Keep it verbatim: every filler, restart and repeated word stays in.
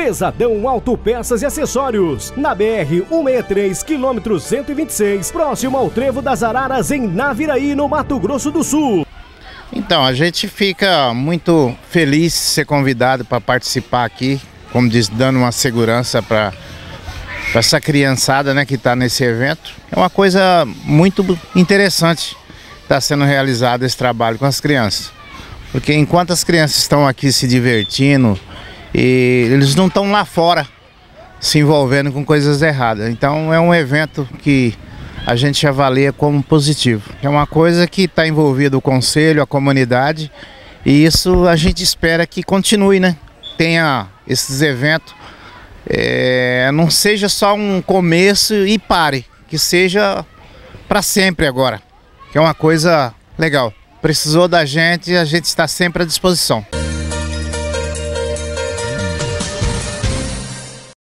Pesadão Autopeças e Acessórios, na B R cento e sessenta e três, quilômetro cento e vinte e seis, próximo ao Trevo das Araras, em Naviraí, no Mato Grosso do Sul. Então, a gente fica muito feliz de ser convidado para participar aqui, como diz, dando uma segurança para essa criançada, né, que está nesse evento. É uma coisa muito interessante está sendo realizado esse trabalho com as crianças. Porque enquanto as crianças estão aqui se divertindo, e eles não estão lá fora se envolvendo com coisas erradas. Então é um evento que a gente avalia como positivo. É uma coisa que está envolvido o conselho, a comunidade, e isso a gente espera que continue, né? Tenha esses eventos, é, não seja só um começo e pare, que seja para sempre agora, que é uma coisa legal. Precisou da gente, a gente está sempre à disposição.